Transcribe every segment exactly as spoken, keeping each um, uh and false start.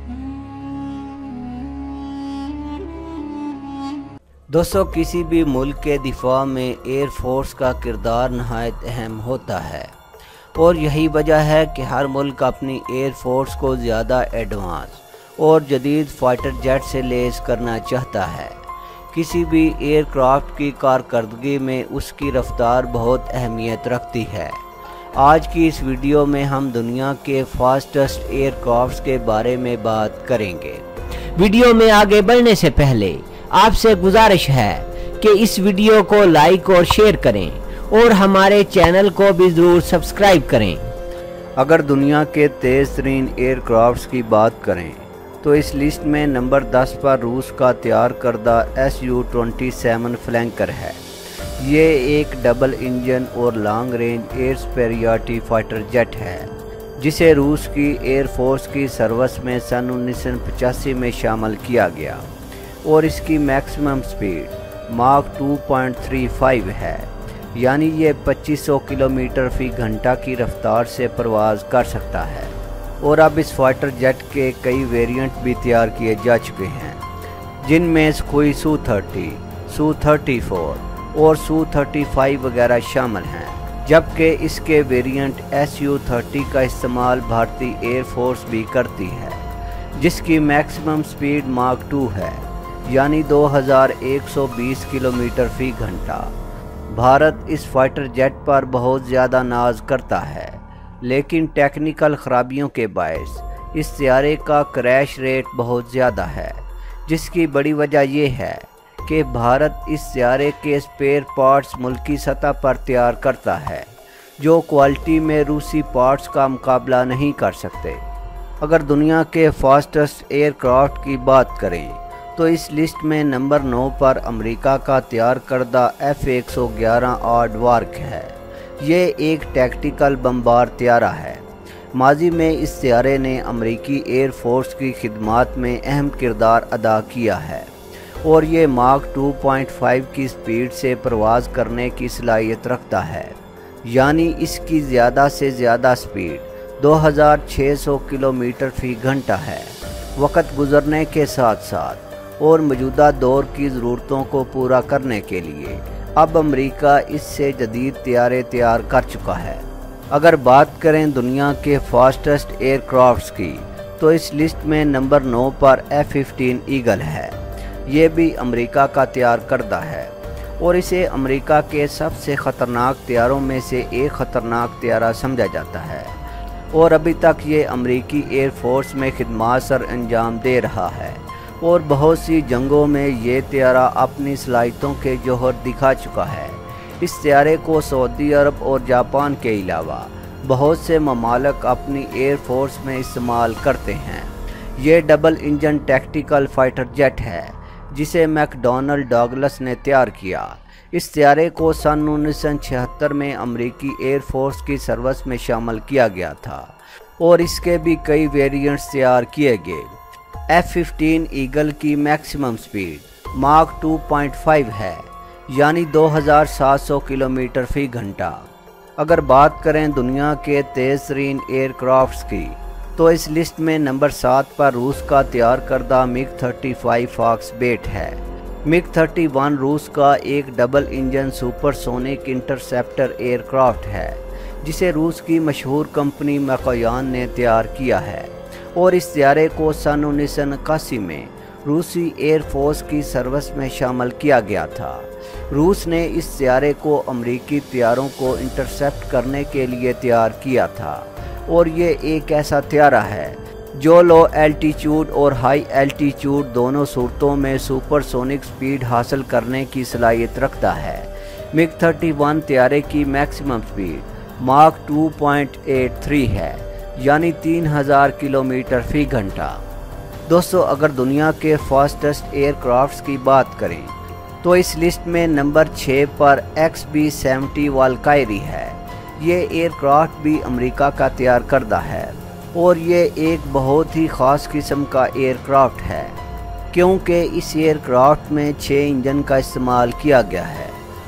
दोस्तों, किसी भी मुल्क के दिफा में एयर फोर्स का किरदार नहायत अहम होता है और यही वजह है कि हर मुल्क अपनी एयर फोर्स को ज़्यादा एडवांस और जदीद फाइटर जेट से लेस करना चाहता है। किसी भी एयरक्राफ्ट की कारकर्दगी में उसकी रफ्तार बहुत अहमियत रखती है। आज की इस वीडियो में हम दुनिया के फास्टेस्ट एयरक्राफ्ट्स के बारे में बात करेंगे। वीडियो में आगे बढ़ने से पहले आपसे गुजारिश है कि इस वीडियो को लाइक और शेयर करें और हमारे चैनल को भी ज़रूर सब्सक्राइब करें। अगर दुनिया के तेज़ तरीन एयरक्राफ्ट्स की बात करें तो इस लिस्ट में नंबर दस पर रूस का तैयार करदा S U twenty seven Flanker है। ये एक डबल इंजन और long range air superiority fighter jet है जिसे रूस की एयर फोर्स की सर्विस में सन उन्नीस सौ पचासी में शामिल किया गया और इसकी maximum speed Mach two point three five है, यानी ये पच्चीस सौ किलोमीटर फी घंटा की रफ्तार से परवाज़ कर सकता है। और अब इस फाइटर जेट के कई वेरिएंट भी तैयार किए जा चुके हैं, जिनमें Sukhoi Su thirty, Su thirty four और सू थर्टी फाइव वगैरह शामिल हैं, जबकि इसके वेरिएंट एस यू थर्टी का इस्तेमाल भारतीय एयर फोर्स भी करती है, जिसकी मैक्सिमम स्पीड माक टू है, यानी दो हज़ार एक सौ बीस किलोमीटर फी घंटा। भारत इस फाइटर जेट पर बहुत ज़्यादा नाज करता है, लेकिन टेक्निकल ख़राबियों के बायस इस तैयारे का क्रैश रेट बहुत ज़्यादा है, जिसकी बड़ी वजह यह है कि भारत इस तैयारे के स्पेयर पार्ट्स मुल्की सतह पर तैयार करता है, जो क्वालिटी में रूसी पार्ट्स का मुकाबला नहीं कर सकते। अगर दुनिया के फास्टेस्ट एयरक्राफ्ट की बात करें तो इस लिस्ट में नंबर नौ पर अमेरिका का तैयार करदा एफ एक सौ ग्यारह आर्डवार्क है। ये एक टैक्टिकल बमबार तैयारा है। माजी में इस तैयारे ने अमेरिकी एयर फोर्स की खिदमात में अहम किरदार अदा किया है और ये माक टू पॉइंट फाइव की स्पीड से परवाज़ करने की सलाहियत रखता है, यानी इसकी ज़्यादा से ज़्यादा स्पीड दो हज़ार छह सौ किलोमीटर फी घंटा है। वक्त गुजरने के साथ साथ और मौजूदा दौर की ज़रूरतों को पूरा करने के लिए अब अमेरिका इससे जदीद तैयारे तैयार कर चुका है। अगर बात करें दुनिया के फास्टेस्ट एयरक्राफ्ट्स की तो इस लिस्ट में नंबर नौ पर एफ फिफ्टीन ईगल है। ये भी अमेरिका का तैयार करदा है और इसे अमेरिका के सबसे ख़तरनाक तैयारों में से एक ख़तरनाक तैयारा समझा जाता है और अभी तक ये अमेरिकी एयर फोर्स में खिदमत सर अंजाम दे रहा है और बहुत सी जंगों में ये तैयारा अपनी सलाहियतों के जौहर दिखा चुका है। इस तैयारे को सऊदी अरब और जापान के अलावा बहुत से ममालिक अपनी एयर फोर्स में इस्तेमाल करते हैं। ये double engine tactical fighter jet है जिसे मैकडॉनल डगलस ने तैयार किया। इस तैयारे को सन उन्नीस सौ छिहत्तर में अमेरिकी एयर फोर्स की सर्विस में शामिल किया गया था और इसके भी कई वेरिएंट्स तैयार किए गए। एफ फिफ्टीन ईगल की maximum speed Mach two point five है, यानी दो हज़ार सात सौ किलोमीटर फी घंटा। अगर बात करें दुनिया के तेज़ तरीन एयरक्राफ्ट्स की तो इस लिस्ट में नंबर सात पर रूस का तैयार करदा MiG thirty five Foxbat है। मिग थर्टी वन रूस का एक double engine supersonic interceptor aircraft है जिसे रूस की मशहूर कंपनी मैकोयान ने तैयार किया है और इस तैयारे को सन उन्नीस सौ इक्यासी में रूसी एयर फोर्स की सर्विस में शामिल किया गया था। रूस ने इस तैयारे को अमेरिकी तैयारों को इंटरसेप्ट करने के लिए तैयार किया था और ये एक ऐसा तैयारा है जो लो एल्टीट्यूड और हाई एल्टीट्यूड दोनों सूरतों में सुपरसोनिक स्पीड हासिल करने की सलाहियत रखता है। मिग थर्टी वन तैयारे की maximum speed Mach two point eight three है, यानी तीन हज़ार किलोमीटर फी घंटा। दोस्तों, अगर दुनिया के फास्टेस्ट एयरक्राफ्ट्स की बात करें तो इस लिस्ट में नंबर छः पर एक्स बी सेवेंटी वालकायरी है। ये एयरक्राफ्ट भी अमेरिका का तैयार करदा है और ये एक बहुत ही ख़ास किस्म का एयरक्राफ्ट है क्योंकि इस एयरक्राफ्ट में छः इंजन का इस्तेमाल किया गया है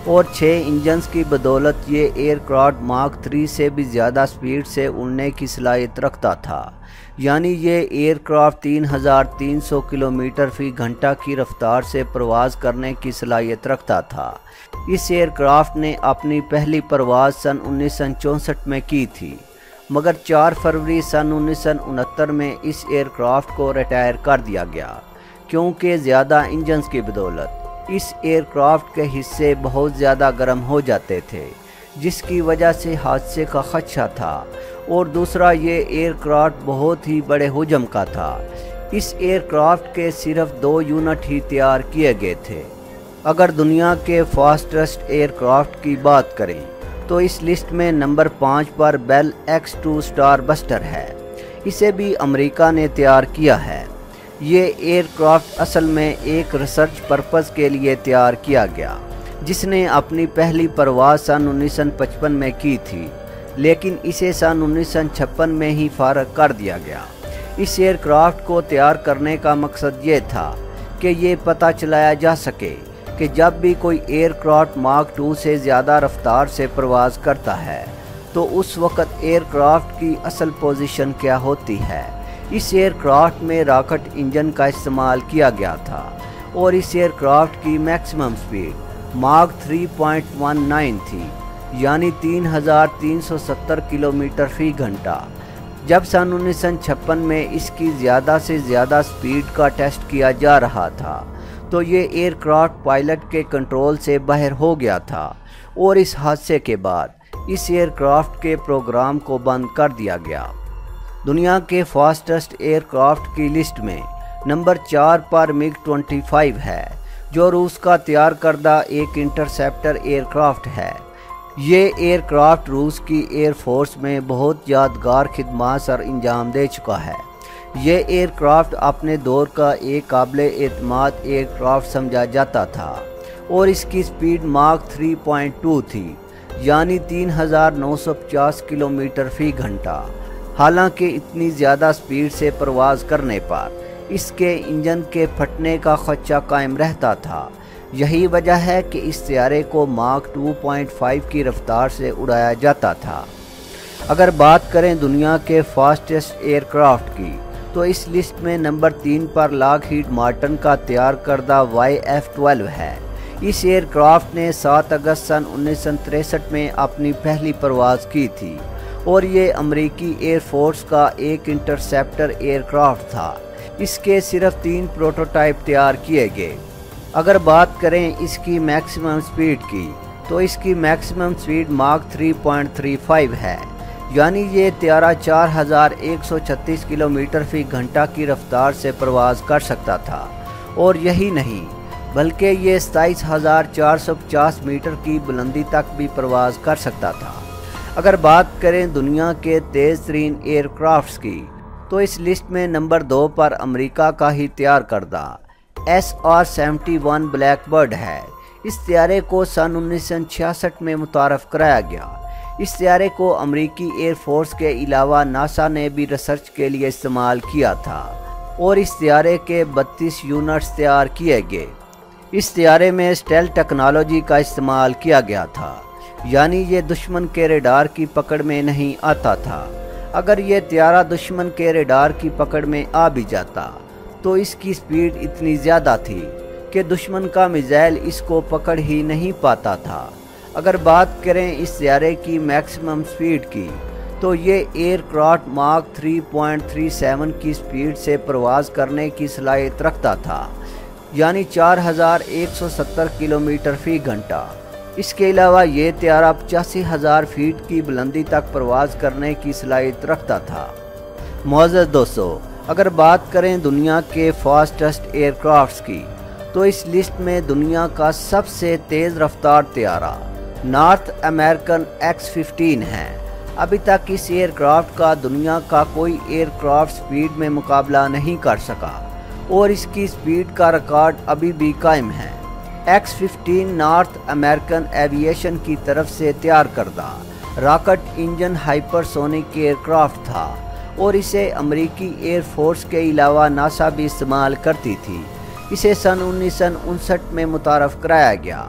और छः इंजन्स की बदौलत ये एयरक्राफ्ट मार्क थ्री से भी ज़्यादा स्पीड से उड़ने की सलाहियत रखता था। यानी ये एयरक्राफ्ट तीन हज़ार तीन सौ किलोमीटर फी घंटा की रफ्तार से परवाज़ करने की सलाहियत रखता था। इस एयरक्राफ्ट ने अपनी पहली परवाज़ सन उन्नीस सौ चौंसठ में की थी, मगर चार फरवरी सन उन्नीस सौ उनहत्तर में इस एयरक्राफ्ट को रिटायर कर दिया गया, क्योंकि ज़्यादा इंजन्स की बदौलत इस एयरक्राफ्ट के हिस्से बहुत ज़्यादा गर्म हो जाते थे, जिसकी वजह से हादसे का खदशा था। और दूसरा, ये एयरक्राफ्ट बहुत ही बड़े हुजम का था। इस एयरक्राफ्ट के सिर्फ दो यूनिट ही तैयार किए गए थे। अगर दुनिया के फास्टेस्ट एयरक्राफ्ट की बात करें तो इस लिस्ट में नंबर पाँच पर Bell X two Starbuster है। इसे भी अमेरिका ने तैयार किया है। ये एयरक्राफ्ट असल में एक रिसर्च पर्पज़ के लिए तैयार किया गया, जिसने अपनी पहली परवाज़ सन उन्नीस सौ पचपन में की थी, लेकिन इसे सन उन्नीस सौ छप्पन में ही फारग कर दिया गया। इस एयरक्राफ्ट को तैयार करने का मकसद ये था कि ये पता चलाया जा सके कि जब भी कोई एयरक्राफ्ट मार्क टू से ज़्यादा रफ्तार से परवाज़ करता है तो उस वक़्त एयरक्राफ्ट की असल पोजीशन क्या होती है। इस एयरक्राफ्ट में रॉकेट इंजन का इस्तेमाल किया गया था और इस एयरक्राफ्ट की maximum speed mark three point one nine थी, यानी तीन हज़ार तीन सौ सत्तर किलोमीटर फी घंटा। जब सन उन्नीस सौ छप्पन में इसकी ज़्यादा से ज़्यादा स्पीड का टेस्ट किया जा रहा था तो ये एयरक्राफ्ट पायलट के कंट्रोल से बाहर हो गया था और इस हादसे के बाद इस एयरक्राफ्ट के प्रोग्राम को बंद कर दिया गया। दुनिया के फास्टेस्ट एयरक्राफ्ट की लिस्ट में नंबर चार पर मिग ट्वेंटी फाइव है, जो रूस का तैयार करदा एक इंटरसेप्टर एयरक्राफ्ट है। ये एयरक्राफ्ट रूस की एयरफोर्स में बहुत यादगार खिदमात सर अंजाम दे चुका है। ये एयरक्राफ्ट अपने दौर का एक काबिल एतमाद एयरक्राफ्ट समझा जाता था और इसकी speed mark three point two थी, यानी तीन हज़ार नौ सौ पचास किलोमीटर फी घंटा। हालांकि इतनी ज़्यादा स्पीड से परवाज़ करने पर इसके इंजन के फटने का खदशा कायम रहता था। यही वजह है कि इस तैयारे को मार्क टू पॉइंट फाइव की रफ्तार से उड़ाया जाता था। अगर बात करें दुनिया के फास्टेस्ट एयरक्राफ्ट की तो इस लिस्ट में नंबर तीन पर लॉकहीड मार्टिन का तैयार करदा वाई एफ ट्वेल्व है। इस एयरक्राफ्ट ने सात अगस्त सन उन्नीस सौ तिरसठ में अपनी पहली परवाज़ की थी और ये अमेरिकी एयरफोर्स का एक इंटरसेप्टर एयरक्राफ्ट था। इसके सिर्फ तीन प्रोटोटाइप तैयार किए गए। अगर बात करें इसकी मैक्सिमम स्पीड की तो इसकी maximum speed mark three point three five है, यानी ये तैयारा चार हज़ार एक सौ छत्तीस किलोमीटर फी घंटा की रफ्तार से परवाज़ कर सकता था। और यही नहीं बल्कि ये सताईस हज़ार चार सौ पचास मीटर की बुलंदी तक भी परवाज़ कर सकता था। अगर बात करें दुनिया के तेज़ तरीन एयरक्राफ्ट्स की तो इस लिस्ट में नंबर दो पर अमेरिका का ही तैयार करदा S R seventy one Blackbird है। इस तैयारे को सन उन्नीस सौ छियासठ में मुतारफ़ कराया गया। इस तैयारे को अमेरिकी एयरफोर्स के अलावा नासा ने भी रिसर्च के लिए इस्तेमाल किया था और इस तैयारे के बत्तीस यूनिट्स तैयार किए गए। इस तैयारे में स्टेल टेक्नोलॉजी का इस्तेमाल किया गया था, यानी ये दुश्मन के रेडार की पकड़ में नहीं आता था। अगर ये तैयारा दुश्मन के रेडार की पकड़ में आ भी जाता तो इसकी स्पीड इतनी ज़्यादा थी कि दुश्मन का मिसाइल इसको पकड़ ही नहीं पाता था। अगर बात करें इस तैयारे की मैक्सिमम स्पीड की तो ये aircraft mark three point three seven की स्पीड से परवाज़ करने की सलाहियत रखता था, यानी चार हज़ार एक सौ सत्तर किलोमीटर फी घंटा। इसके अलावा ये तैयारा पचासी हज़ार फीट की बुलंदी तक परवाज़ करने की सलाहियत रखता था। मुअज़्ज़ज़ दोस्तों, अगर बात करें दुनिया के फास्टेस्ट एयरक्राफ्ट्स की तो इस लिस्ट में दुनिया का सबसे तेज़ रफ्तार तैयारा नॉर्थ अमेरिकन एक्स फिफ्टीन है। अभी तक इस एयरक्राफ्ट का दुनिया का कोई एयरक्राफ्ट स्पीड में मुकाबला नहीं कर सका और इसकी स्पीड का रिकॉर्ड अभी भी कायम है। X fifteen North American Aviation की तरफ से तैयार करदा रॉकेट इंजन हाइपरसोनिक एयरक्राफ्ट था और इसे अमेरिकी एयरफोर्स के अलावा नासा भी इस्तेमाल करती थी। इसे सन उन्नीस सौ उनसठ में मुतारफ़ कराया गया।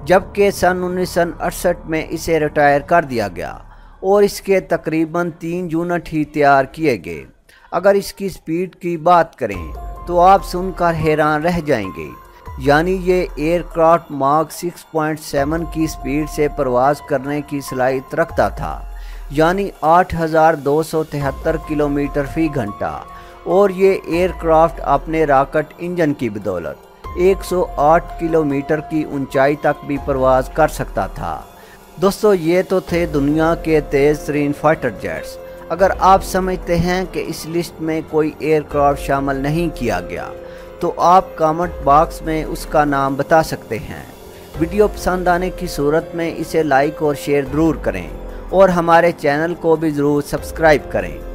जबकि सन उन्नीस सौ अड़सठ में इसे रिटायर कर दिया गया और इसके तकरीबन तीन यूनिट ही तैयार किए गए। अगर इसकी स्पीड की बात करें तो आप सुनकर हैरान रह जाएंगे, यानी ये aircraft mark six point seven की स्पीड से परवाज़ करने की सलाहियत रखता था, यानी आठ हज़ार दो सौ तिहत्तर किलोमीटर फी घंटा। और ये एयरक्राफ्ट अपने रॉकेट इंजन की बदौलत एक सौ आठ किलोमीटर की ऊंचाई तक भी परवाज़ कर सकता था। दोस्तों, ये तो थे दुनिया के तेज़ तरीन फाइटर जेट्स। अगर आप समझते हैं कि इस लिस्ट में कोई एयरक्राफ्ट शामिल नहीं किया गया तो आप कमेंट बॉक्स में उसका नाम बता सकते हैं। वीडियो पसंद आने की सूरत में इसे लाइक और शेयर ज़रूर करें और हमारे चैनल को भी ज़रूर सब्सक्राइब करें।